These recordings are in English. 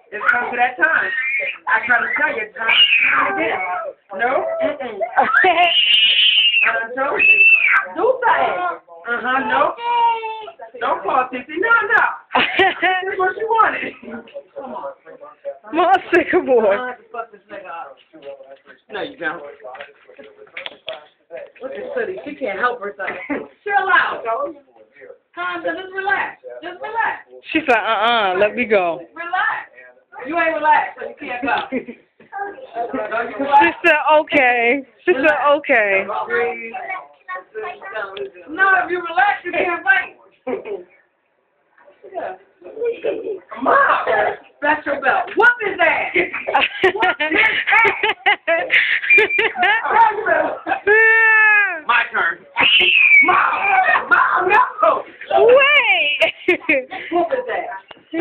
It's come to that time. I try to tell you, it's time again. No? Mm-mm. I done told you. Do something. No. Don't call Tissy. No. That's what she wanted. Come on. My sycamore. I have to fuck this nigga up. No, you don't. Look at Sooty. She can't help herself. Chill out. Calm down. Just relax. Just relax. She said, let me go. Relax. You ain't relaxed, so you can't go. She said, okay. She said, okay. No, if you relax, you can't fight. Yeah. Mom, that's your belt. What is that? My turn. Mom, no. Wait. What is that?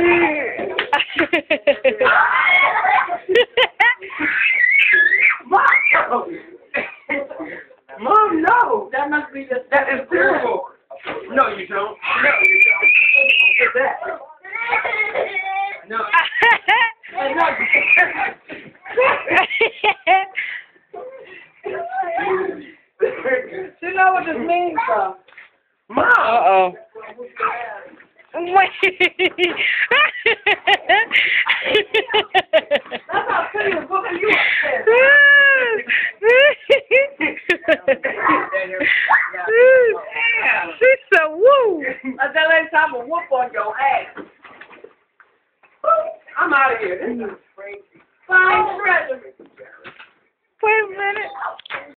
Mom, no. That must be just. That is terrible. No, you don't. No, you don't. What is that? No. You know what this means, though? Mom! Uh-oh. Wait. That's how serious. What are you She said, woo. I tell you, time to whoop on your ass. I'm out of here. This is crazy. Fine, treasure. Wait a minute.